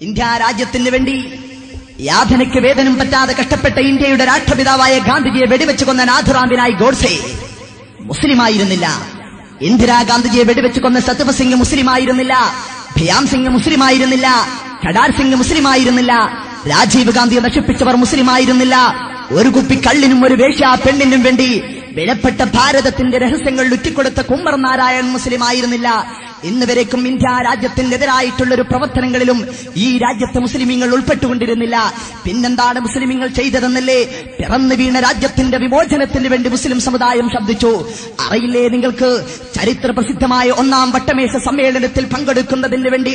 India രാജ്യത്തിന് വേണ്ടി യാതനയ്ക്ക് വേദനം പറ്റാതെ കഷ്ടപ്പെട്ട ഇന്ത്യയുടെ രാഷ്ട്രപിതാവായ ഗാന്ധിജിയെ വെടിവെച്ചു കൊന്ന നാഥുറാം ഗോഡ്സെ മുസ്ലിമായിരുന്നില്ല. ഇന്ദിരാഗാന്ധിജിയെ വെടിവെച്ചു കൊന്ന സത്യപാൽ സിംഗ് മുസ്ലിമായിരുന്നില്ല. ഭയാം സിംഗ് മുസ്ലിമായിരുന്നില്ല. കടാർ സിംഗ് മുസ്ലിമായിരുന്നില്ല. രാജീവ് ഗാന്ധിയെ നശിപ്പിച്ചവർ മുസ്ലിമായിരുന്നില്ല. ഒരു കുപ്പി കള്ളിനും ഒരു വേശ്യാ പെണ്ണിനും വേണ്ടി വിലപ്പെട്ട ഭാരതത്തിന്റെ രഹസ്യങ്ങൾ ലുറ്റിക്കൊടുത്ത കുമ്മർ നാരായൺ മുസ്ലിമായിരുന്നില്ല. ഇന്നുവരേക്കും ഇന്ത്യ രാജ്യത്തിനെതിരായിട്ടുള്ള ഒരു പ്രവർത്തനങ്ങളിലും ഈ രാജ്യത്തെ മുസ്ലിമീങ്ങൾ ഉൾപ്പെട്ടുകൊണ്ടിരുന്നില്ല. പിന്നെന്താണ് മുസ്ലിമീങ്ങൾ ചെയ്തതെന്നല്ലേ? പിറന്നു വീണ രാജ്യത്തിന്റെ വിമോചനത്തിന് വേണ്ടി മുസ്ലിം സമുദായം ശബ്ദിച്ചു. അറിയില്ലേ നിങ്ങൾക്ക്? ചരിത്ര പ്രസിദ്ധമായ 1-ാം വട്ടമേശ സമ്മേളനത്തിൽ പങ്കെടുക്കുന്നതിന് വേണ്ടി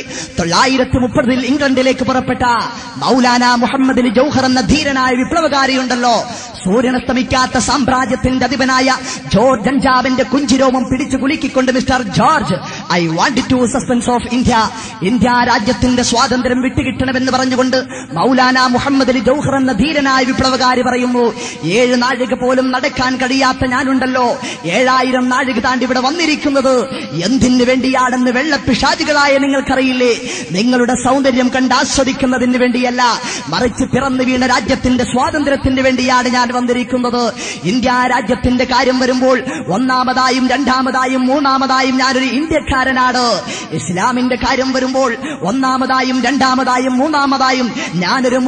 930 ഇംഗ്ലണ്ടിലേക്ക് പുറപ്പെട്ട മൗലാന മുഹമ്മദ് അലി ജൗഹർ എന്ന ധീരനായ വിപ്ലവകാരിയുണ്ടല്ലോ. സൂര്യനസ്തമിക്കാത്ത സാമ്രാജ്യത്തിന്റെ അധിപനായ ജോർജ് അഞ്ചാവിന്റെ കുഞ്ചിരോമം പിടിച്ചു കുലുക്കിക്കൊണ്ട് mister George, I want to suspense of India, India രാജ്യത്തിന്റെ സ്വാതന്ത്ര്യം വിട്ടുകിട്ടണമെന്ന് പറഞ്ഞുകൊണ്ട് മൗലാന മുഹമ്മദ് അലി ജൗഹർ എന്ന ധീരനായ വിപ്ലവകാരി പറയുന്നു, 7 നാഴിക പോലും നടക്കാൻ കഴിയാത്ത ഞാനുണ്ടല്ലോ 7000 നാഴിക താണ്ടി ഇവിടെ വന്നിരിക്കുന്നത് എന്തിനു വേണ്ടിയാണെന്ന് വെള്ളപ്പിശാചികളായ നിങ്ങൾക്കറിയില്ലേ? നിങ്ങളുടെ സൗന്ദര്യം കണ്ട് ആസ്വദിക്കുന്നതിന് വേണ്ടിയല്ല, മറിച്ച് പിറന്നു വീണ രാജ്യത്തിന്റെ സ്വാതന്ത്ര്യത്തിന് വേണ്ടിയാണ് ഞാൻ വന്നിരിക്കുന്നത്. ഇന്ത്യ രാജ്യത്തിന്റെ കാര്യം വരുമ്പോൾ 1-ാമതായും 2-ാമതായും 3-ാമതായും ഞാനൊരു ഇന്ത്യക്കാരനാണ്. ഇസ്ലാമിന്റെ കാര്യം വരുമ്പോൾ 1-ാമതായും 2-ാമതായും 3-ാമതായും ഞാനൊരു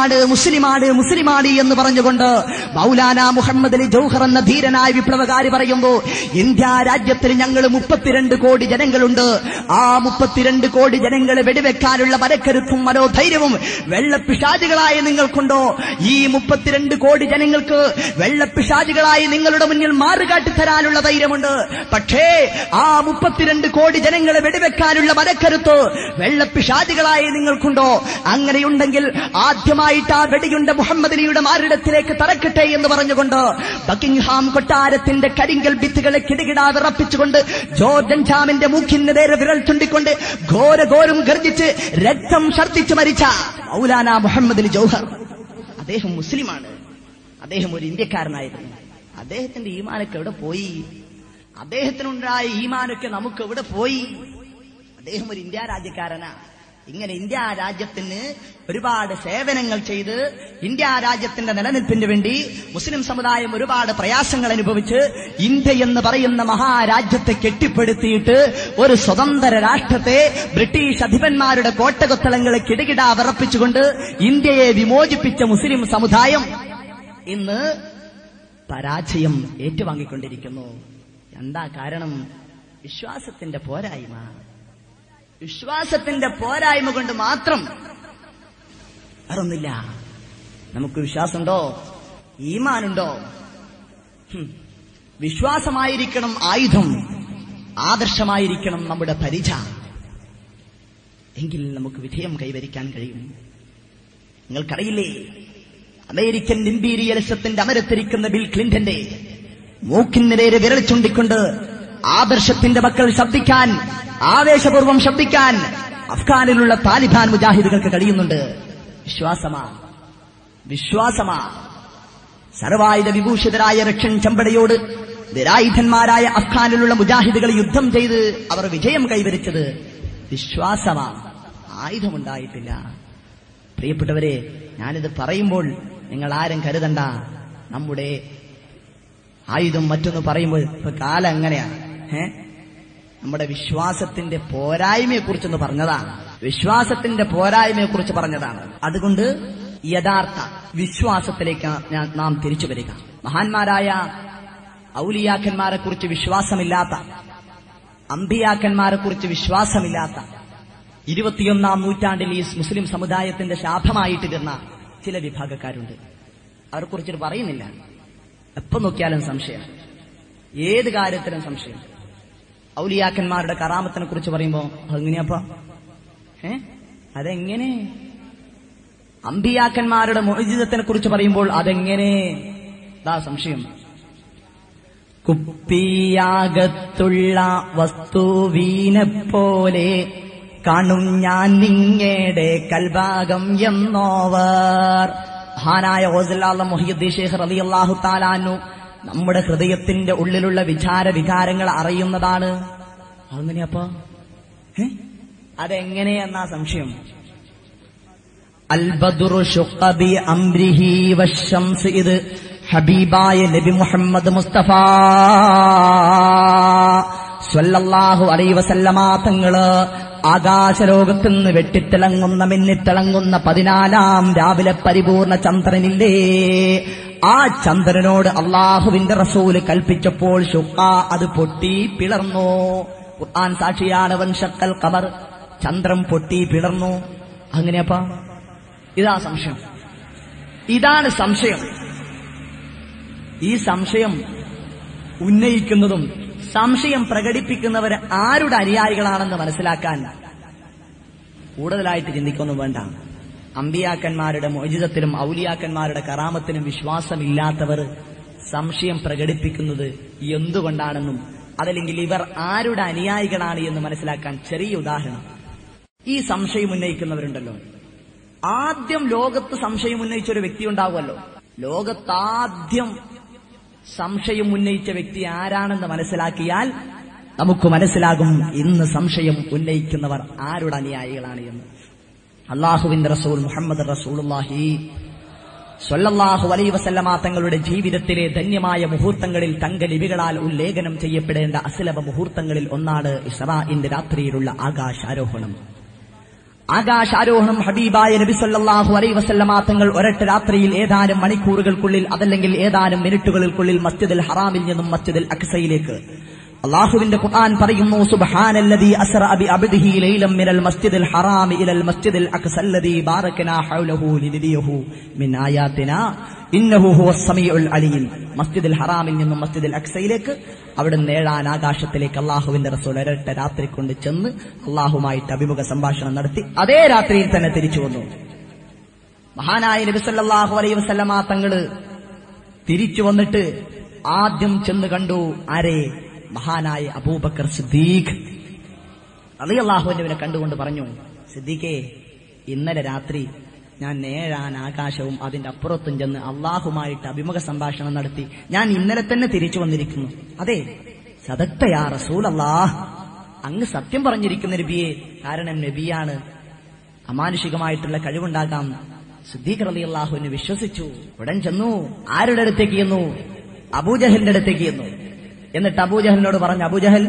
മുസ്ലിമാണ് എന്ന് പറഞ്ഞുകൊണ്ട് മൗലാന മുഹമ്മദ് അലി ജൗഹർ എന്ന ധീരനായ വിപ്ലവകാരി പറയുമ്പോൾ, ഇന്ത്യ രാജ്യത്തിന് ഞങ്ങൾ 32 കോടി ജനങ്ങളുണ്ട്. ആ 32 കോടി ജനങ്ങളെ വെടിവെക്കാനുള്ള മനക്കരുത്തും മനോധൈര്യവും വെള്ളപ്പിശാചികളായ നിങ്ങൾക്കുണ്ടോ? ഈ 32 കോടി ജനങ്ങൾക്ക് വെള്ളപ്പിശാചികളായി നിങ്ങളുടെ മുന്നിൽ മാറുകാട്ടി തരാനുള്ള ധൈര്യമുണ്ട്. പക്ഷേ ആ 32 കോടി ജനങ്ങളെ വെടിവെക്കാനുള്ള മനക്കരുത്ത് വെള്ളപ്പിശാചികളായി നിങ്ങൾക്കുണ്ടോ? അങ്ങനെയുണ്ടെങ്കിൽ ആദ്യമായിട്ട് ആ വെടിയുണ്ട മുഹമ്മദ് അലിയുടെ മാറിടത്തിലേക്ക് തറക്കട്ടെ എന്ന് പറഞ്ഞുകൊണ്ട് ബക്കിംഗ്ഹാം കൊട്ടാരത്തിന്റെ കരിങ്കൽ ഭിത്തികളെ കിടുകിടാ വിറപ്പിച്ചുകൊണ്ട് ജോർജ് അഞ്ചാമിന്റെ മൂക്കിന് നേരെ വിരൽ ചൂണ്ടിക്കൊണ്ട് ഘോരഘോരം ഗർജിച്ച് രക്തം ഛർദ്ദിച്ച് മരിച്ച മൗലാന മുഹമ്മദ് അലി ജൗഹർ, അദ്ദേഹം മുസ്ലിമാണ്. അദ്ദേഹം ഒരു ഇന്ത്യക്കാരനായിരുന്നു. അദ്ദേഹത്തിന്റെ ഈമാനൊക്കെ എവിടെ പോയി? അദ്ദേഹത്തിനുണ്ടായ ഈമാനൊക്കെ നമുക്ക് എവിടെ പോയി? അദ്ദേഹം ഒരു ഇന്ത്യ രാജ്യക്കാരനാ. ഇങ്ങനെ ഇന്ത്യ രാജ്യത്തിന് ഒരുപാട് സേവനങ്ങൾ ചെയ്ത് ഇന്ത്യ രാജ്യത്തിന്റെ നിലനിൽപ്പിന് വേണ്ടി മുസ്ലിം സമുദായം ഒരുപാട് പ്രയാസങ്ങൾ അനുഭവിച്ച് ഇന്ത്യ എന്ന് പറയുന്ന മഹാരാജ്യത്തെ കെട്ടിപ്പടുത്തിയിട്ട് ഒരു സ്വതന്ത്ര രാഷ്ട്രത്തെ ബ്രിട്ടീഷ് അധിപന്മാരുടെ കോട്ടകൊത്തളങ്ങളെ കിടകിടാ വിറപ്പിച്ചുകൊണ്ട് ഇന്ത്യയെ വിമോചിപ്പിച്ച മുസ്ലിം സമുദായം ഇന്ന് പരാജയം ഏറ്റുവാങ്ങിക്കൊണ്ടിരിക്കുന്നു. എന്താ കാരണം? വിശ്വാസത്തിന്റെ പോരായ്മ. വിശ്വാസത്തിന്റെ പോരായ്മ കൊണ്ട് മാത്രം അറിഞ്ഞില്ല. നമുക്ക് വിശ്വാസമുണ്ടോ? ഈമാനുണ്ടോ? വിശ്വാസമായിരിക്കണം ആയുധം, ആദർശമായിരിക്കണം നമ്മുടെ പരിച. എങ്കിൽ നമുക്ക് വിജയം കൈവരിക്കാൻ കഴിയും. നിങ്ങൾക്കറിയില്ലേ, അമേരിക്കൻ ഇംപീരിയലിസത്തിന്റെ അമരത്തിരിക്കുന്ന ബിൽ ക്ലിന്റന്റെ മൂക്കിന് നേരെ വിരൽ ചൂണ്ടിക്കൊണ്ട് ആദർശത്തിന്റെ മക്കൾ ശബ്ദിക്കാൻ, ആവേശപൂർവ്വം ശബ്ദിക്കാൻ അഫ്ഗാനിലുള്ള താലിബാൻ മുജാഹിദുകൾക്ക് കഴിയുന്നുണ്ട്. വിശ്വാസമാ സർവായുധ വിഭൂഷിതരായ റഷ്യൻ ചെമ്പടയോട് നിരായുധന്മാരായ അഫ്ഗാനിലുള്ള മുജാഹിദുകൾ യുദ്ധം ചെയ്ത് അവർ വിജയം കൈവരിച്ചത് വിശ്വാസമാ, ആയുധമുണ്ടായിട്ടില്ല. പ്രിയപ്പെട്ടവരെ, ഞാനിത് പറയുമ്പോൾ നിങ്ങൾ ആരും കരുതണ്ട നമ്മുടെ ആയുധം മറ്റൊന്ന് പറയുമ്പോൾ ഇപ്പൊ കാലം എങ്ങനെയാണ്. നമ്മുടെ വിശ്വാസത്തിന്റെ പോരായ്മയെക്കുറിച്ചൊന്ന് പറഞ്ഞതാണ്. വിശ്വാസത്തിന്റെ പോരായ്മയെക്കുറിച്ച് പറഞ്ഞതാണ്. അതുകൊണ്ട് യഥാർത്ഥ വിശ്വാസത്തിലേക്ക് നാം തിരിച്ചു വരിക. മഹാന്മാരായ ഔലിയാക്കന്മാരെ കുറിച്ച് വിശ്വാസമില്ലാത്ത, അമ്പിയാക്കന്മാരെ കുറിച്ച് വിശ്വാസമില്ലാത്ത 21-ാം നൂറ്റാണ്ടിൽ ഈ മുസ്ലിം സമുദായത്തിന്റെ ശാപമായിട്ട് തീർന്ന ചില വിഭാഗക്കാരുണ്ട്. അവരെക്കുറിച്ചിട്ട് പറയുന്നില്ല. എപ്പം നോക്കിയാലും സംശയം, ഏത് കാര്യത്തിലും സംശയം. ഔലിയാക്കന്മാരുടെ കറാമത്തിനെ കുറിച്ച് പറയുമ്പോ അതെങ്ങനെയപ്പോ? അതെങ്ങനെ? അമ്പിയാക്കന്മാരുടെ മുഅ്ജിസത്തിനെ കുറിച്ച് പറയുമ്പോൾ അതെങ്ങനെ? സംശയം. കുപ്പിയാകത്തുള്ള വസ്തുവിനെ പോലെ കാണും ഞാൻ നിങ്ങളുടെ കൽഭാഗം എന്നോവർ. മഹാനായ ഗൗസുൽ മുഹ്യിദ്ദീൻ ശൈഖ് റളിയല്ലാഹു തആല അൻഹു നമ്മുടെ ഹൃദയത്തിന്റെ ഉള്ളിലുള്ള വികാരങ്ങൾ അറിയുന്നതാണ്. അതെങ്ങനെയപ്പോ? അതെങ്ങനെയെന്നാ സംശയം. അൽ ബദ്റു ശുഖ ബി അംരിഹി വശംസ് ഇത് ഹബീബായ നബി മുഹമ്മദ് മുസ്തഫ സ്വല്ലല്ലാഹു അലൈഹി വസല്ലമ തങ്ങള് ആകാശലോകത്ത് നിന്ന് വെട്ടിത്തിളങ്ങുന്ന മിന്നിത്തിളങ്ങുന്ന 14-ാം രാവിലെ പരിപൂർണ ചന്ദ്രനില്ലേ, ആ ചന്ദ്രനോട് അള്ളാഹുവിന്റെ റസൂല് കൽപ്പിച്ചപ്പോൾ ശുഖ അത് പൊട്ടി പിളർന്നു. ഖുർആൻ സാക്ഷിയാണ്. വൻഷക്കൽ ഖമർ, ചന്ദ്രൻ പൊട്ടി പിളർന്നു. അങ്ങനെയപ്പാ ഇതാ സംശയം, ഇതാണ് സംശയം. ഈ സംശയം ഉന്നയിക്കുന്നതും സംശയം പ്രകടിപ്പിക്കുന്നവർ ആരുടെ അനുയായികളാണെന്ന് മനസ്സിലാക്കാൻ കൂടുതലായിട്ട് ചിന്തിക്കൊന്നും വേണ്ട. അമ്പിയാക്കന്മാരുടെ മുഅ്ജിസത്തിലും ഔലിയാക്കന്മാരുടെ കറാമത്തിനും വിശ്വാസമില്ലാത്തവർ സംശയം പ്രകടിപ്പിക്കുന്നത് എന്തുകൊണ്ടാണെന്നും അതല്ലെങ്കിൽ ഇവർ ആരുടെ അനുയായികളാണ് എന്ന് മനസ്സിലാക്കാൻ ചെറിയ ഉദാഹരണം. ഈ സംശയം ഉന്നയിക്കുന്നവരുണ്ടല്ലോ, ആദ്യം ലോകത്ത് സംശയം ഉന്നയിച്ച ഒരു വ്യക്തി ഉണ്ടാവുമല്ലോ. ലോകത്താദ്യം സംശയം ഉന്നയിച്ച വ്യക്തി ആരാണെന്ന് മനസ്സിലാക്കിയാൽ നമുക്ക് മനസ്സിലാകും ഇന്ന് സംശയം ഉന്നയിക്കുന്നവർ ആരുടെ അനുയായികളാണ് എന്ന്. അള്ളാഹുവിന്റെ റസൂൽ മുഹമ്മദ് റസൂലുള്ളാഹി സ്വല്ലല്ലാഹു അലൈഹി വസല്ലമ തങ്ങളുടെ ജീവിതത്തിലെ ധന്യമായ മുഹൂർത്തങ്ങളിൽ തങ്കലിപികളാൽ ഉല്ലേഖനം ചെയ്യപ്പെടേണ്ട അസ്ലഭ മുഹൂർത്തങ്ങളിൽ ഒന്നാണ് ഇസ്റാഇന്റെ രാത്രിയിലുള്ള ആകാശാരോഹണം. ആകാശാരോഹണം ഹബീബായ നബി സല്ലല്ലാഹു അലൈഹി വസല്ലമ തങ്ങൾ ഒരൊറ്റ രാത്രിയിൽ ഏതാനും മണിക്കൂറുകൾക്കുള്ളിൽ അതല്ലെങ്കിൽ ഏതാനും മിനിറ്റുകൾക്കുള്ളിൽ മസ്ജിദുൽ ഹറാമിൽ നിന്നും മസ്ജിദുൽ അഖ്സയിലേക്ക് അല്ലാഹുവിന്റെ ഖുർആൻ പറയുന്നു, സുബ്ഹാനല്ലദീ അസ്റഅ ബി അബ്ദിഹി ലൈലൻ മിനൽ മസ്ജിദിൽ ഹറാമി ഇലൽ മസ്ജിദിൽ അഖ്സല്ലദീ ബാറകനാ ഹൗലഹു ലിനരിയഹു മിൻ ആയാതിനാ ഇന്നഹു ഹുവസ് സമീഉൽ അലീം. മസ്ജിദുൽ ഹറാമിൽ നിന്നും മസ്ജിദുൽ അഖ്സയിലേക്ക് അവിടുന്ന് 7-ാം ആകാശത്തിലേക്ക് അല്ലാഹുവിന്റെ റസൂൽ ഒരൊറ്റ രാത്രി കൊണ്ട് ചെന്ന് അല്ലാഹുമായിട്ട് അഭിമുഖ സംഭാഷണം നടത്തി അതേ രാത്രിയിൽ തന്നെ തിരിച്ചു വന്നു. മഹാനായ നബി സല്ലല്ലാഹു അലൈഹി വസല്ലമ തങ്ങള് തിരിച്ചു വന്നിട്ട് ആദ്യം ചെന്ന് കണ്ടു ആരെ? മഹാനായ അബൂബക്കർ സിദ്ദീഖ് റളിയല്ലാഹു അൻഹുവിനെ കണ്ടുകൊണ്ട് പറഞ്ഞു, സിദ്ദീഖേ, ഇന്നലെ രാത്രി ഞാൻ 7-ാം ആകാശവും അതിന്റെ അപ്പുറത്തും ചെന്ന് അള്ളാഹുമായിട്ട് അഭിമുഖ സംഭാഷണം നടത്തി. ഞാൻ ഇന്നലെ തന്നെ തിരിച്ചു വന്നിരിക്കുന്നു. അതെ, സദഖ്ത യാ റസൂലല്ലാഹ്, അങ്ങ് സത്യം പറഞ്ഞിരിക്കുന്ന നബിയെ. കാരണം നബിയാണ്, അമാനുഷികമായിട്ടുള്ള കഴിവുണ്ടാകാം. സിദ്ദീഖ് റളിയല്ലാഹു അൻഹു വിശ്വസിച്ചു. ഉടൻ ചെന്നു. ആരുടെ അടുത്തേക്ക് ചെന്നു? അബൂജഹലിന്റെ അടുത്തേക്ക് ചെന്നു. എന്നിട്ട് അബൂജഹലിനോട് പറഞ്ഞു, അബൂജഹൽ,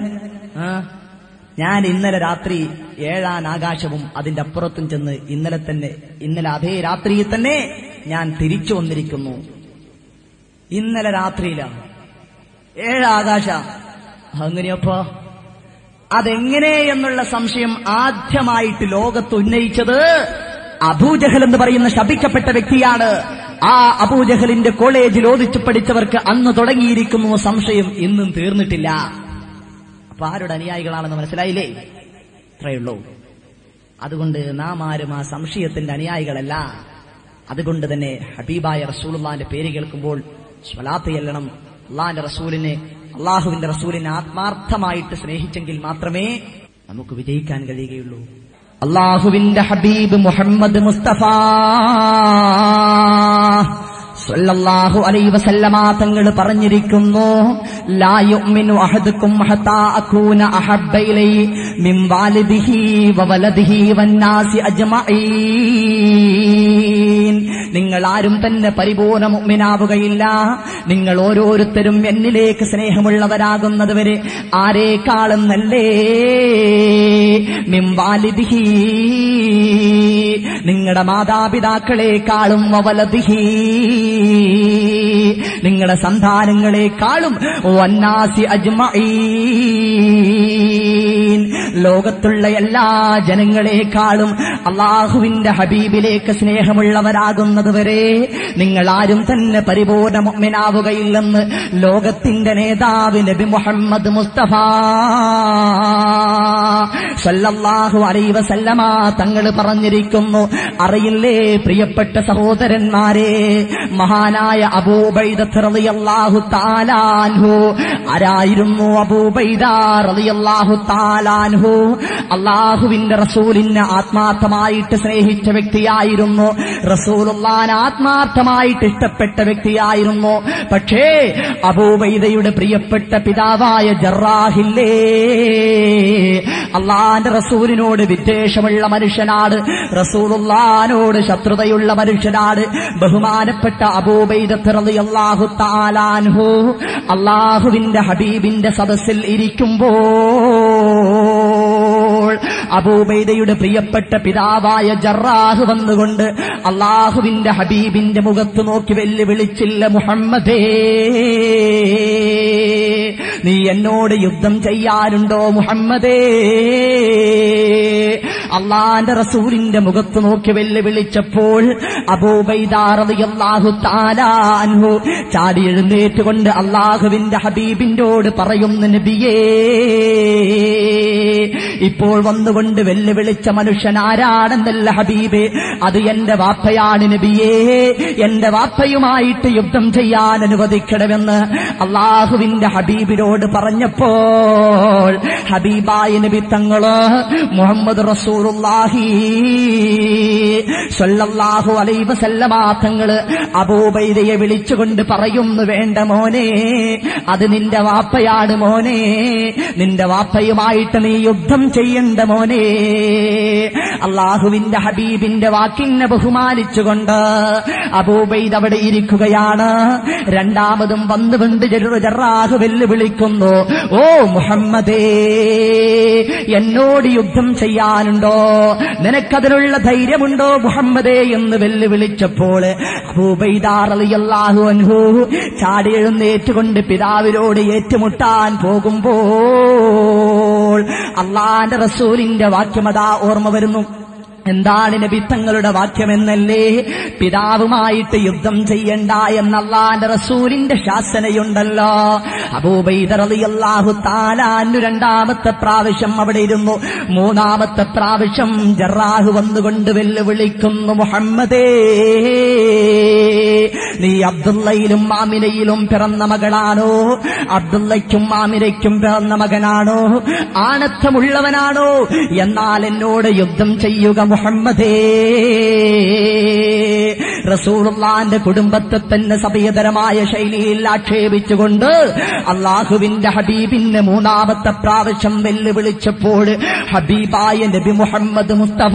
ഞാൻ ഇന്നലെ രാത്രി 7-ാം ആകാശവും അതിന്റെ അപ്പുറത്തും ചെന്ന് ഇന്നലെ അതേ രാത്രിയിൽ തന്നെ ഞാൻ തിരിച്ചു വന്നിരിക്കുന്നു. ഇന്നലെ രാത്രിയിലാണ് 7 ആകാശ. അങ്ങനെയപ്പോ അതെങ്ങനെ എന്നുള്ള സംശയം ആദ്യമായിട്ട് ലോകത്ത് ഉന്നയിച്ചത് അബൂജഹൽ എന്ന് പറയുന്ന ശപിക്കപ്പെട്ട വ്യക്തിയാണ്. ആ അബൂജഹലിന്റെ കോളേജിൽ ഓതിച്ചു പഠിച്ചവർക്ക് അന്ന് തുടങ്ങിയിരിക്കുന്നു സംശയം, ഇന്നും തീർന്നിട്ടില്ല. അപ്പൊ ആരുടെ അനുയായികളാണെന്ന് മനസ്സിലായില്ലേ? അത്രയുള്ളൂ. അതുകൊണ്ട് നാം ആരും ആ സംശയത്തിന്റെ അനുയായികളല്ല. അതുകൊണ്ട് തന്നെ ഹബീബായ റസൂലുള്ളാഹിന്റെ പേര് കേൾക്കുമ്പോൾ സ്വലാത്ത് ചെല്ലണം. അള്ളാഹുവിന്റെ റസൂലിനെ ആത്മാർത്ഥമായിട്ട് സ്നേഹിച്ചെങ്കിൽ മാത്രമേ നമുക്ക് വിജയിക്കാൻ കഴിയുകയുള്ളൂ. അള്ളാഹുവിന്റെ ഹബീബ് മുഹമ്മദ് മുസ്തഫ സ്വല്ലല്ലാഹു അലൈഹി വസല്ലമ തങ്ങൾ പറഞ്ഞിരിക്കുന്നു, ലാ യുഅ്മിനു അഹദുക്കും ഹത്താ അകൂന അഹബ്ബ ഇലൈഹി മിൻ വാലിദിഹി വവലദിഹി വന്നാസി അജ്മഈൻ. നിങ്ങൾ ആരും തന്നെ പരിപൂർണ്ണ മുഅ്മിനാവുകയില്ല. നിങ്ങൾ ഓരോരുത്തരും എന്നിലേക്ക് സ്നേഹമുള്ളവരാകുന്നതുവരെ ആരേക്കാളും നല്ലേ മിൻ വാലിദിഹി, നിങ്ങളുടെ മാതാപിതാക്കളെക്കാളും വവലദിഹി, നിങ്ങളുടെ സന്താനങ്ങളെക്കാളും വന്നാസി അജ്മഈൻ, ലോകത്തുള്ള എല്ലാ ജനങ്ങളെക്കാളും അള്ളാഹുവിന്റെ ഹബീബിലേക്ക് സ്നേഹമുള്ളവരാകുന്നതുവരെ നിങ്ങൾ ആരും തന്നെ പരിപൂർണ്ണ മുഅ്മിനാവുകയില്ലെന്ന് ലോകത്തിന്റെ നേതാവ് നബി മുഹമ്മദ് മുസ്തഫ സല്ലല്ലാഹു അലൈഹി വസല്ലമ തങ്ങൾ പറഞ്ഞിരിക്കുന്നു. അറിയില്ലേ പ്രിയപ്പെട്ട സഹോദരന്മാരെ, മഹാനായ അബൂ ഉബൈദ റളിയല്ലാഹു തആല അൻഹു ആരായിരുന്നു? അബൂ ഉബൈദ റളിയല്ലാഹു തആല അൻഹു അല്ലാഹുവിന്റെ റസൂലിനെ ആത്മാർത്ഥമായിട്ട് സ്നേഹിച്ച വ്യക്തിയായിരുന്നു. റസൂലുള്ളാഹിനെ ആത്മാർത്ഥമായിട്ട് ഇഷ്ടപ്പെട്ട വ്യക്തിയായിരുന്നു. പക്ഷേ അബൂ ഉബൈദയുടെ പ്രിയപ്പെട്ട പിതാവായ ജറാഹില്ലേ, അള്ളാന്റെ റസൂലിനോട് വിദ്വേഷമുള്ള മനുഷ്യനാണ്, റസൂലുള്ളാഹിനോട് ശത്രുതയുള്ള മനുഷ്യനാണ് ബഹുമാനപ്പെട്ട അബൂബൈദത്ത് റളിയല്ലാഹു തആല അൻഹു. അള്ളാഹുവിന്റെ ഹബീബിന്റെ സദസ്സിൽ ഇരിക്കുമ്പോൾ അബൂബൈദയുടെ പ്രിയപ്പെട്ട പിതാവായ ജറാഹ് വന്നുകൊണ്ട് അള്ളാഹുവിന്റെ ഹബീബിന്റെ മുഖത്ത് നോക്കി വെല്ലുവിളിച്ചില്ല, മുഹമ്മദേ നീ എന്നോട് യുദ്ധം ചെയ്യാനുണ്ടോ മുഹമ്മദേ? അള്ളാന്റെ റസൂലിന്റെ മുഖത്ത് നോക്കി വെല്ലുവിളിച്ചപ്പോൾ അബൂബൈദ റളിയല്ലാഹു തആല അൻഹു ചാടി എഴുന്നേറ്റുകൊണ്ട് അള്ളാഹുവിന്റെ ഹബീബിനോട് പറയുന്നു, നബിയേ ഇപ്പോൾ വന്നുകൊണ്ട് വെല്ലുവിളിച്ച മനുഷ്യൻ ആരാണെന്നല്ല ഹബീബേ, അത് എന്റെ വാപ്പയാണ് നബിയേ, എന്റെ വാപ്പയുമായിട്ട് യുദ്ധം ചെയ്യാൻ അനുവദിക്കണമെന്ന് അള്ളാഹുവിന്റെ ഹബീബിനോട് പറഞ്ഞപ്പോൾ ഹബീബായ നബി തങ്ങള് മുഹമ്മദ് റസൂലുള്ളാഹി സ്വല്ലല്ലാഹു അലൈഹി വസല്ലമ തങ്ങള് അബൂബൈദയെ വിളിച്ചുകൊണ്ട് പറയുന്നു, വേണ്ട മോനെ, അത് നിന്റെ വാപ്പയാണ് മോനെ, നിന്റെ വാപ്പയുമായിട്ട് നീ യുദ്ധം ചെയ്യണ്ട മോനെ. അള്ളാഹുവിന്റെ ഹബീബിന്റെ വാക്കിനെ ബഹുമാനിച്ചുകൊണ്ട് അബൂബൈദ അവിടെ ഇരിക്കുകയാണ്. രണ്ടാമതും വന്നുകൊണ്ട് ജറാഹ് വെല്ലുവിളിക്കുന്നു, ഓ മുഹമ്മദേ എന്നോട് യുദ്ധം ചെയ്യാനുണ്ടോ, നിനക്കതിനുള്ള ധൈര്യമുണ്ടോ മുഹമ്മദേ എന്ന് വെല്ലുവിളിച്ചപ്പോൾ അബൂബൈദ റളിയല്ലാഹു അൻഹു ചാടി എഴുന്നേറ്റുകൊണ്ട് പിതാവിനോട് ഏറ്റുമുട്ടാൻ പോകുമ്പോൾ അള്ളാന്റെ റസൂലിന്റെ വാക്യമതാ ഓർമ്മ വരുന്നു. എന്താണ് നബി തങ്ങളുടെ വാക്യമെന്നല്ലേ? പിതാവുമായിട്ട് യുദ്ധം ചെയ്യണ്ട എന്ന അല്ലാഹുവിന്റെ റസൂലിന്റെ ശാസനയുണ്ടല്ലോ. അബൂബൈദ റളിയല്ലാഹു തആല അൻഹു രണ്ടാമത്തെ പ്രാവശ്യം അവിടെ ഇരുന്നു. മൂന്നാമത്തെ പ്രാവശ്യം ജറാഹ് വന്നുകൊണ്ട് വെല്ലുവിളിക്കുന്നു, മുഹമ്മദേ നീ അബ്ദുള്ളയിലും ആമിനയിലും പിറന്ന മകളാണോ? അബ്ദുള്ളയ്ക്കും ആമിനയ്ക്കും പിറന്ന മകനാണോ? ആണത്തമുള്ളവനാണോ? എന്നാൽ എന്നോട് യുദ്ധം ചെയ്യുക മുഹമ്മദേ. റസൂലുള്ളാഹിന്റെ കുടുംബത്തെ തന്നെ സഭ്യതരമായ ശൈലിയിൽ ആക്ഷേപിച്ചുകൊണ്ട് അള്ളാഹുവിന്റെ ഹബീബിന്റെ മൂന്നാമത്തെ പ്രാവശ്യം വെല്ലുവിളിച്ചപ്പോൾ ഹബീബായ നബി മുഹമ്മദ് മുസ്തഫ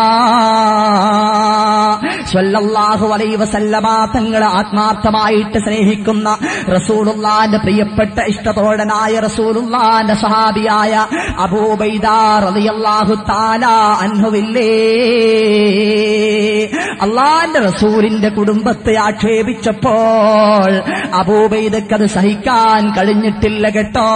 സ്വല്ലല്ലാഹു അലൈഹി വസല്ലമ തങ്ങളെ ആത്മാർത്ഥമായിട്ട് സ്നേഹിക്കുന്ന റസൂലുള്ളാഹിന്റെ പ്രിയപ്പെട്ട ഇഷ്ടതോഴനായ റസൂലുള്ളാഹിന്റെ സഹാബിയായ അബൂബൈദ റളിയല്ലാഹു തആല അൻഹുവില്ലേ, അള്ളാന്റെ റസൂലിന്റെ കുടുംബത്തെ ആക്ഷേപിച്ചപ്പോൾ അബൂബൈദക്കത് സഹിക്കാൻ കഴിഞ്ഞിട്ടില്ല കേട്ടോ.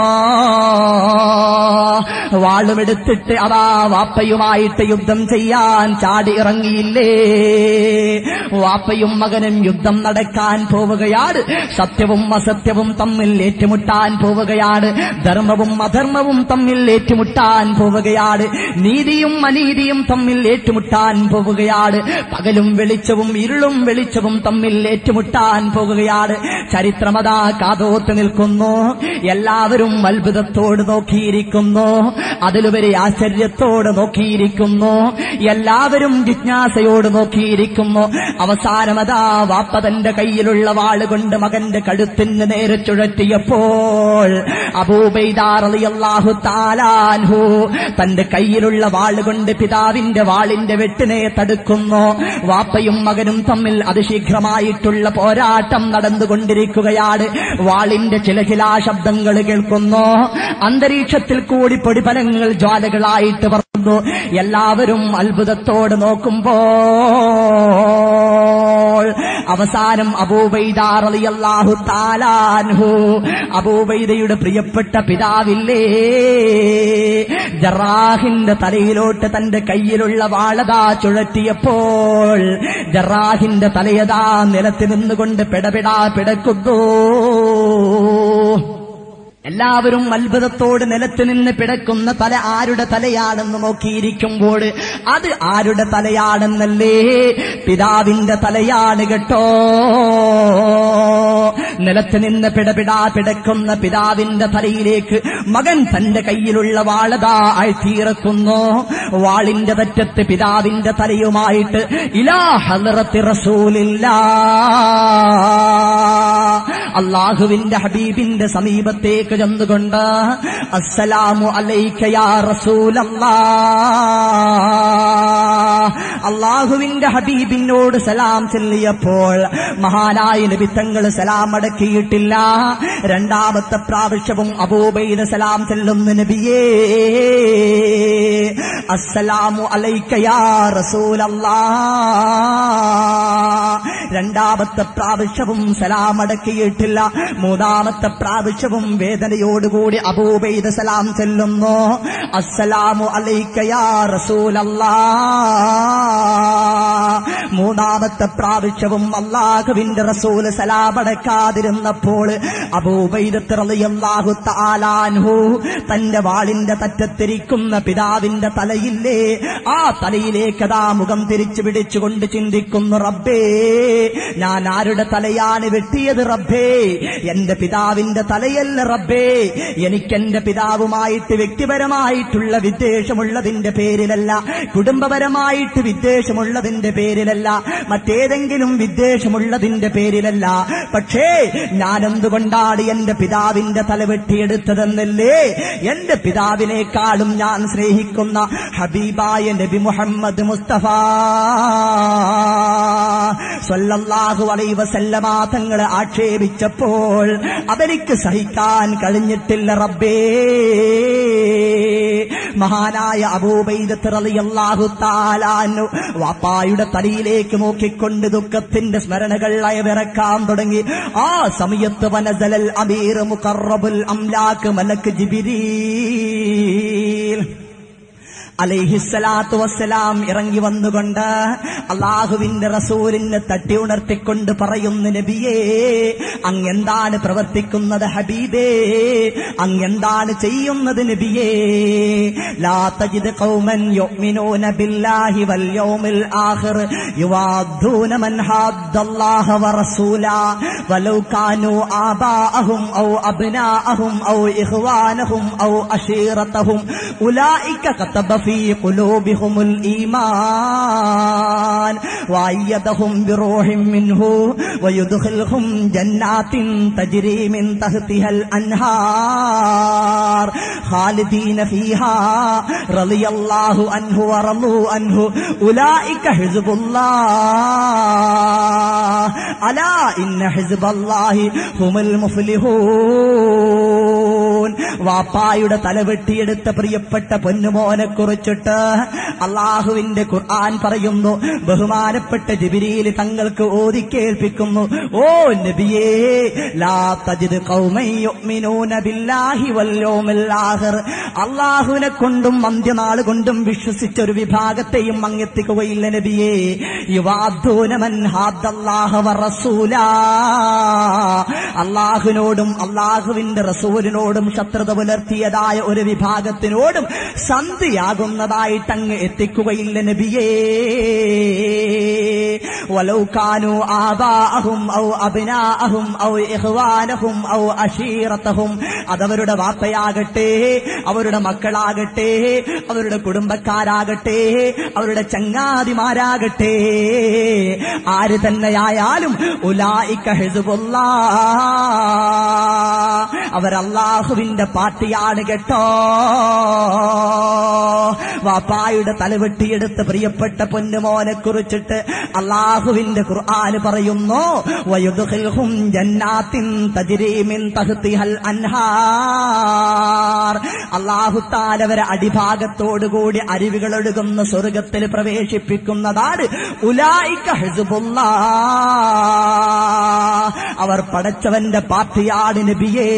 വാളുമെടുത്തിട്ട് അതാ വാപ്പയുമായിട്ട് യുദ്ധം ചെയ്യാൻ ചാടി ഇറങ്ങിയില്ലേ. വാപ്പയും മകനും യുദ്ധം നടക്കാൻ പോവുകയാണ്. സത്യവും അസത്യവും തമ്മിൽ ഏറ്റുമുട്ടാൻ പോവുകയാണ്. ധർമ്മവും അധർമ്മവും തമ്മിൽ ഏറ്റുമുട്ടാൻ പോവുകയാണ്. നീതിയും അനീതിയും തമ്മിൽ ഏറ്റുമുട്ടാൻ പോവുകയാണ്. പകലും വെളിച്ചവും ഇരുളും വെളിച്ചവും തമ്മിൽ ഏറ്റുമുട്ടാൻ പോവുകയാണ്. ചരിത്രമതാ കാതോത്ത് നിൽക്കുന്നു. എല്ലാവരും അത്ഭുതത്തോട് നോക്കിയിരിക്കുന്നു. അതിലുപരി ആശ്ചര്യത്തോട് നോക്കിയിരിക്കുന്നു. എല്ലാവരും ജിജ്ഞാസയോട് നോക്കിയിരിക്കുന്നു. അവസാനമതാ വാപ്പ തന്റെ കയ്യിലുള്ള വാളുകൊണ്ട് മകന്റെ കഴുത്തിന് നേരെ ചുഴറ്റിയപ്പോൾ അബൂബൈദ റളിയല്ലാഹു തആല അൻഹു തന്റെ കയ്യിലുള്ള വാളുകൊണ്ട് പിതാവിന്റെ വാളിന്റെ വെട്ടിനെ തടുക്കുന്നു. വാപ്പയും മകനും തമ്മിൽ അതിശീഘ്രമായിട്ടുള്ള പോരാട്ടം നടന്നുകൊണ്ടിരിക്കുകയാണ്. വാളിന്റെ ചിലചിലാ ശബ്ദങ്ങൾ കേൾക്കുന്നു. അന്തരീക്ഷത്തിൽ കൂടി പൊടിപലങ്ങൾ ജ്വാലകളായിട്ട് പറന്നു. എല്ലാവരും അത്ഭുതത്തോട് നോക്കുമ്പോൾ അവസാനം അബൂബൈദ റളിയല്ലാഹു തആല അൻഹു അബൂബൈദയുടെ പ്രിയപ്പെട്ട പിതാവില്ലേ ജറാഹിന്റെ തലയിലോട്ട് തന്റെ കയ്യിലുള്ള വാളതാ ചുഴറ്റിയപ്പോൾ ജറാഹിന്റെ തലയതാ നിലത്ത് നിന്നുകൊണ്ട് പിടപിടാ പിടക്കുന്നു. എല്ലാവരും അത്ഭുതത്തോട് നിലത്ത് നിന്ന് പിടക്കുന്ന തല ആരുടെ തലയാണെന്ന് നോക്കിയിരിക്കുമ്പോൾ അത് ആരുടെ തലയാണെന്നല്ലേ? പിതാവിന്റെ തലയാണ് കേട്ടോ. നിലത്ത് നിന്ന് പിടപിടാ പിടക്കുന്ന പിതാവിന്റെ തലയിലേക്ക് മകൻ തന്റെ കയ്യിലുള്ള വാളതാ ആഴ്ത്തിയിറക്കുന്നു. വാളിന്റെ തറ്റത്ത് പിതാവിന്റെ തലയുമായിട്ട് ഇലാ ഹളറത്തി റസൂലില്ലാ അല്ലാഹുവിന്റെ ഹബീബിന്റെ സമീപത്തേക്ക് ചെന്നുകൊണ്ട് അസ്സലാമു അലൈക യാ റസൂലല്ലാഹ്, അല്ലാഹുവിന്റെ ഹബീബിനോട് സലാം ചൊല്ലിയപ്പോൾ മഹാനായ നബി തങ്ങൾ സലാം അടക്കിയിട്ടില്ല. രണ്ടാമത്തെ പ്രാവശ്യവും അബൂബൈദ സലാം ചൊല്ലുന്നു, നബിയേ അസ്സലാമു അലൈക യാ റസൂലല്ലാഹ്. രണ്ടാമത്തെ പ്രാവശ്യവും സലാം അടക്കിയിട്ടില്ല. മൂന്നാമത്തെ പ്രാവശ്യവും വേദനയോടുകൂടി അബൂബൈദ സലാം ചൊല്ലുന്നു, അസ്സലാമു അലൈക യാ റസൂലല്ലാഹ്. മൂന്നാമത്തെ പ്രാവശ്യവും അല്ലാഹുവിന്റെ റസൂൽ സലാം അടക്കാതിരുന്നപ്പോൾ അബൂബൈദ റളിയല്ലാഹു തആല അൻഹു തന്റെ വാളിന്റെ തറ്റത്തിരിക്കുന്ന പിതാവിന്റെ തലയില്ലേ, ആ തലയിലേക്കതാ മുഖം തിരിച്ചു പിടിച്ചുകൊണ്ട് ചിന്തിക്കുന്നു, റബ്ബേ ഞാൻ ആരുടെ തലയാണ് വെട്ടിയത് റബ്ബേ? എന്റെ പിതാവിന്റെ തലയല്ല റബ്ബേ. എനിക്കെന്റെ പിതാവുമായിട്ട് വ്യക്തിപരമായിട്ടുള്ള വിദ്വേഷമുള്ളതിന്റെ പേരിലല്ല, കുടുംബപരമായിട്ട് വിദ്വേഷമുള്ളതിന്റെ പേരിലല്ല, മറ്റേതെങ്കിലും വിദ്വേഷമുള്ളതിന്റെ പേരിലല്ല. പക്ഷേ ഞാൻ എന്തുകൊണ്ടാണ് എന്റെ പിതാവിന്റെ തല വെട്ടിയെടുത്തതെന്നല്ലേ, എന്റെ പിതാവിനേക്കാളും ഞാൻ സ്നേഹിക്കുന്ന ഹബീബായ നബി മുഹമ്മദ് മുസ്തഫ സ്വല്ലല്ലാഹു അലൈഹി വസല്ലമ തങ്ങളെ ആക്ഷേപിച്ചപ്പോൾ അതെനിക്ക് സഹിക്കാൻ കഴിഞ്ഞിട്ടില്ല റബ്ബേ. മഹാനായ അബൂബൈദ റളിയല്ലാഹു തആല അൻഹു വാപ്പായുടെ തലയിലേക്ക് നോക്കിക്കൊണ്ട് ദുഃഖത്തിന്റെ സ്മരണകൾ അയവിറക്കാൻ തുടങ്ങി. ആ സമയത്ത് വനസലൽ അമീർ മുഖറബുൽ അംലാക്ക് മലക്ക് ജിബ്രീൽ അലൈഹിസ്സലാത്തു വസ്സലാം ഇറങ്ങി വന്നുകൊണ്ട് അല്ലാഹുവിന്റെ റസൂലിനെ തട്ടി ഉണർത്തിക്കൊണ്ട് പറയുന്നു, നബിയേ അങ്ങെന്താണ് പ്രവർത്തിക്കുന്നത് ഹബീബേ, അങ്ങെന്താണ് ചെയ്യുന്നത് നബിയേ? ലാ തജിദ് ഖൗമൻ യുഅ്മിനൂന ബില്ലാഹി വൽ യൗമിൽ ആഖിർ യുവാദ്ദൂന മൻ ഹാദ്ദല്ലാഹ വറസൂലാ വലൗ കാനൂ ആബാഅഹും ഔ അബ്നാഅഹും ഔ ഇഖ്വാനഹും ഔ അശീറതഹും ഉലൈക കതബ في قلوبهم الإيمان وأيدهم بروح منه ويدخلهم جنات تجري من تحتها الأنهار خالدين فيها رضي الله عنه ورضوا عنه أولئك حزب الله ألا إن حزب الله هم المفلحون. വാപ്പായുടെ തലവെട്ടിയെടുത്ത പ്രിയപ്പെട്ട പൊന്നുമോനെ കുറിച്ചിട്ട് അള്ളാഹുവിന്റെ ഖുർആൻ പറയുന്നു, ബഹുമാനപ്പെട്ട ജിബ്രീൽ തങ്ങൾക്ക് ഓതി കേൾപ്പിക്കുന്നു, ഓ നബിയേ ലാ തജിദ് ഖൗമൻ യുഅ്മിനൂന ബില്ലാഹി വൽ യൗമിൽ ആഖിർ, അള്ളാഹുവിനെ കൊണ്ടും അന്ത്യനാൾ കൊണ്ടും വിശ്വസിച്ച ഒരു വിഭാഗത്തെയും അങ്ങെത്തിക്കുകയില്ല നബിയേ. യുവാദ്ദൂന മൻ ഹാദ്ദല്ലാഹ വറസൂലാ, അള്ളാഹുവിനോടും അള്ളാഹുവിന്റെ റസൂലിനോടും ശത്രുത പുലർത്തിയതായ ഒരു വിഭാഗത്തിനോടും സന്ധിയാകുന്നതായിട്ട് അങ്ങ് എത്തിക്കുകയില്ല നബിയേ. വലൗ കാനൂ ആബാഅഹും ഔ അബ്നാഅഹും ഔ ഇഖ്വാനഹും ഔ അശീറതഹും, അതവരുടെ വാപ്പയാകട്ടെ, അവരുടെ മക്കളാകട്ടെ, അവരുടെ കുടുംബക്കാരാകട്ടെ, അവരുടെ ചങ്ങാതിമാരാകട്ടെ, ആര് തന്നെയായാലും ഉലൈക ഹിസ്ബുല്ലാഹ്, അവരല്ലാഹുവിന്റെ പാർട്ടിയാണ് കേട്ടോ. വാപ്പായുടെ തലവെട്ടിയെടുത്ത് പ്രിയപ്പെട്ട പൊന്നുമോനെ കുറിച്ചിട്ട് അള്ളാഹുവിന്റെ ഖുർആൻ പറയുന്നു, വയുദ്ഖിൽഹും ജന്നാത്തിൻ തജ്രീ മിൻ തഹ്തിഹൽ അൻഹാർ, അല്ലാഹു തആല അവരെ അടിഭാഗത്തോടുകൂടി അരുവികൾ ഒഴുകുന്ന സ്വർഗ്ഗത്തിൽ പ്രവേശിപ്പിക്കുന്നതാണ്. ഉലൈക ഹിസ്ബുല്ലാഹ്, അവർ പടച്ചവന്റെ പാർട്ടിയാണ് നബിയേ.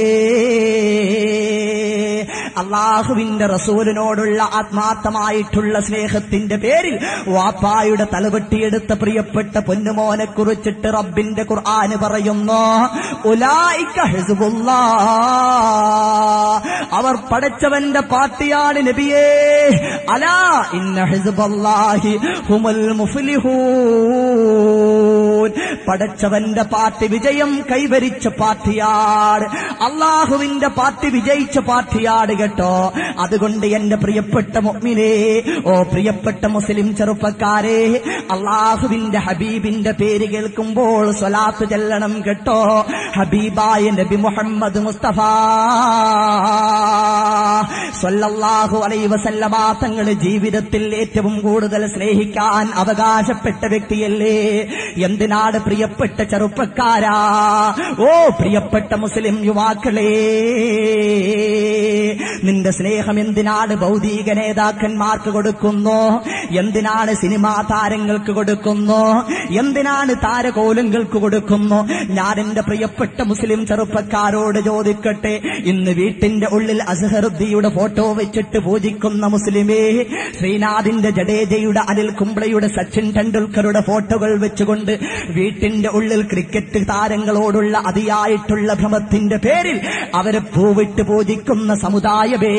അള്ളാഹുവിന്റെ റസൂലിനോടുള്ള ആത്മാർത്ഥമായിട്ടുള്ള സ്നേഹത്തിന്റെ പേരിൽ വാപ്പായുടെ തലവെട്ടിയെടുത്ത പ്രിയപ്പെട്ട പൊന്നുമോനെ കുറിച്ചിട്ട് റബ്ബിന്റെ ഖുർആൻ പറയുന്നു, ഉലൈക ഹിസ്ബുല്ലാഹ്, അവർ പടച്ചവന്റെ പാർട്ടിയാണ് നബിയേ. അലാ ഇന്ന ഹിസ്ബല്ലാഹി ഹുമുൽ മുഫ്ലിഹൂൻ, പടച്ചവന്റെ പാർട്ടി വിജയം കൈവരിച്ച പാർട്ടിയാണ്, അള്ളാഹുവിന്റെ പാർട്ടി വിജയിച്ച പാർട്ടിയാണ് കേട്ടോ. അതുകൊണ്ട് എന്റെ പ്രിയപ്പെട്ട മുഅ്മിനേ, ഓ പ്രിയപ്പെട്ട മുസ്ലിം ചെറുപ്പക്കാരെ, അള്ളാഹുവിന്റെ ഹബീബിന്റെ പേര് കേൾക്കുമ്പോൾ സ്വലാത്ത് ചെല്ലണം കേട്ടോ. ഹബീബായ നബി മുഹമ്മദ് മുസ്തഫ സ്വല്ലല്ലാഹു അലൈഹി വസല്ലമ തങ്ങൾ ജീവിതത്തിൽ ഏറ്റവും കൂടുതൽ സ്നേഹിക്കാൻ അവകാശപ്പെട്ട വ്യക്തിയല്ലേ? എന്തിനാണ് പ്രിയപ്പെട്ട ചെറുപ്പക്കാരാ, ഓ പ്രിയപ്പെട്ട മുസ്ലിം യുവാക്കളെ, നിന്റെ സ്നേഹം എന്തിനാണ് ഭൗതിക നേതാക്കന്മാർക്ക് കൊടുക്കുന്നു? എന്തിനാണ് സിനിമാ താരങ്ങൾക്ക് കൊടുക്കുന്നു? എന്തിനാണ് താരകോലങ്ങൾക്ക് കൊടുക്കുന്നു? ഞാൻ എന്റെ പ്രിയപ്പെട്ട മുസ്ലിം ചെറുപ്പക്കാരോട് ചോദിക്കട്ടെ, ഇന്ന് വീട്ടിന്റെ ഉള്ളിൽ അസ്ഹറുദ്ദീയുടെ ഫോട്ടോ വെച്ചിട്ട് പൂജിക്കുന്ന മുസ്ലിമേ, ശ്രീനാഥിന്റെ ജഡേജയുടെ അനിൽ കുംബ്ലയുടെ സച്ചിൻ ടെണ്ടുൽക്കറുടെ ഫോട്ടോകൾ വെച്ചുകൊണ്ട് വീട്ടിന്റെ ഉള്ളിൽ ക്രിക്കറ്റ് താരങ്ങളോടുള്ള അതിയായിട്ടുള്ള ഭ്രമത്തിന്റെ പേരിൽ അവരെ പൂവിട്ട് പൂജിക്കുന്ന സമുദായമേ,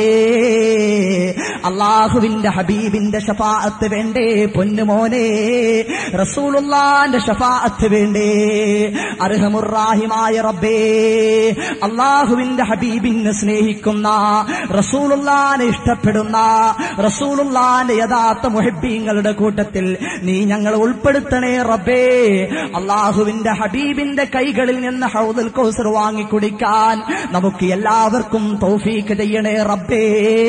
അള്ളാഹുവിന്റെ ഹബീബിന്റെ ശഫാഅത്ത് വേണ്ടേ പൊന്നുമോനെ? റസൂലുള്ളാന്റെ ശഫാഅത്ത് വേണ്ടേ? അർഹമുർറാഹിമായ റബ്ബേ, അള്ളാഹുവിന്റെ ഹബീബിനെ സ്നേഹിക്കുന്ന, റസൂലുള്ളാനെ ഇഷ്ടപ്പെടുന്ന, റസൂലുള്ളാന്റെ യഥാർത്ഥ മുഹിബ്ബീങ്ങളുടെ കൂട്ടത്തിൽ നീ ഞങ്ങൾ ഉൾപ്പെടുത്തണേ റബ്ബേ. അള്ളാഹുവിന്റെ ഹബീബിന്റെ കൈകളിൽ നിന്ന് ഹൗദുൽ കൗസർ വാങ്ങിക്കുടിക്കാൻ നമുക്ക് എല്ലാവർക്കും തൗഫീഖ് ചെയ്യണേ റബ്ബേ.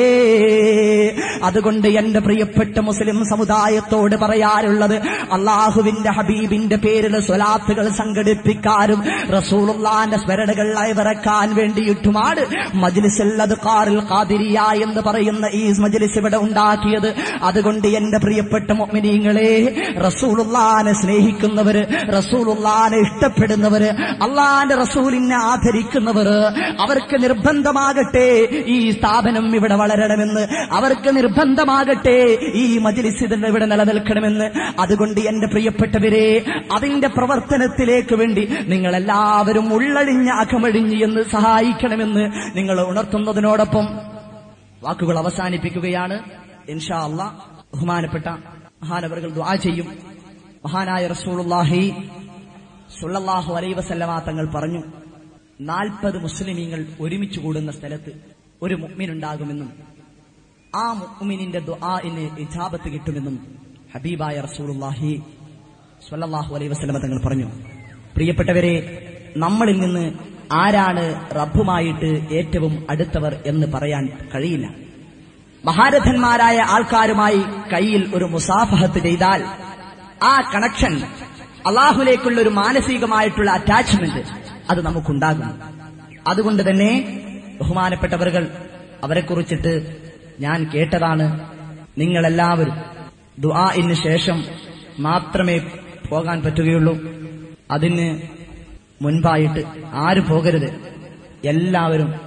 അതുകൊണ്ട് എന്റെ പ്രിയപ്പെട്ട മുസ്ലിം സമുദായത്തോട് പറയാറുള്ളത്, അള്ളാഹുവിന്റെ ഹബീബിന്റെ പേരിൽ സ്വലാത്തുകൾ സംഘടിപ്പിക്കാനും റസൂലുള്ളാന്റെ സ്മരണകൾ അയവിറക്കാൻ വേണ്ടിയിട്ടുമാണ് മജ്ലിസുൽ അദ്കാറിൽ ഖാദിരിയ എന്ന് പറയുന്ന ഈ മജ്ലിസ് ഇവിടെ ഉണ്ടാക്കിയത്. അതുകൊണ്ട് എന്റെ പ്രിയപ്പെട്ട മുഅ്മിനീങ്ങളെ, റസൂലുള്ളാനെ സ്നേഹിക്കുന്നവര്, റസൂലുള്ളാനെ ഇഷ്ടപ്പെടുന്നവര്, അള്ളാന്റെ റസൂലിനെ ആദരിക്കുന്നവര്, അവർക്ക് നിർബന്ധമാകട്ടെ ഈ സ്ഥാപനം ഇവിടെ വളരണമെന്ന്, അവർക്ക് നിർബന്ധമാകട്ടെ ഈ മജ്ലിസ് ഇവിടെ നിലനിൽക്കണമെന്ന്. അതുകൊണ്ട് എന്റെ പ്രിയപ്പെട്ടവരെ, അതിന്റെ പ്രവർത്തനത്തിലേക്ക് വേണ്ടി നിങ്ങളെല്ലാവരും ഉള്ളഴിഞ്ഞ് അകമഴിഞ്ഞ് എന്ന് സഹായിക്കണമെന്ന് നിങ്ങൾ ഉണർത്തുന്നതിനോടൊപ്പം വാക്കുകൾ അവസാനിപ്പിക്കുകയാണ്. ഇൻഷാ അല്ലാഹ് ബഹുമാനപ്പെട്ട മഹാനവറുകൾ ദുആ ചെയ്യും. മഹാനായ റസൂലുള്ളാഹി സ്വല്ലല്ലാഹു അലൈഹി വസല്ലമ തങ്ങൾ പറഞ്ഞു, 40 മുസ്ലിമീങ്ങൾ ഒരുമിച്ച് കൂടുന്ന സ്ഥലത്ത് ഒരു മുഅ്മിൻ ഉണ്ടാകുമെന്നും ആ മുഅ്മിനിന്റെ ദുആഇന് ഇജാബത്ത് കിട്ടുമെന്നും ഹബീബായ റസൂലുള്ളാഹി സ്വല്ലല്ലാഹു അലൈഹി വസല്ലമ തങ്ങൾ പറഞ്ഞു. പ്രിയപ്പെട്ടവരെ, നമ്മളിൽ നിന്ന് ആരാണ് റബ്ബുമായിട്ട് ഏറ്റവും അടുത്തവർ എന്ന് പറയാൻ കഴിയില്ല. മഹാരഥന്മാരായ ആൾക്കാരുമായി കയ്യിൽ ഒരു മുസാഫഹത്ത് ചെയ്താൽ ആ കണക്ഷൻ, അള്ളാഹുലേക്കുള്ള ഒരു മാനസികമായിട്ടുള്ള അറ്റാച്ച്മെന്റ് അത് നമുക്കുണ്ടാകും. അതുകൊണ്ട് തന്നെ ബഹുമാനപ്പെട്ടവர்கள் അവരെക്കുറിച്ചിട്ട് ഞാൻ കേട്ടതാണ്. നിങ്ങളെല്ലാവരും ദുആഇന് ശേഷം മാത്രമേ പോകാൻ പറ്റുകയുള്ളൂ. അതിന് മുൻപായിട്ട് ആരും പോകരുത്. എല്ലാവരും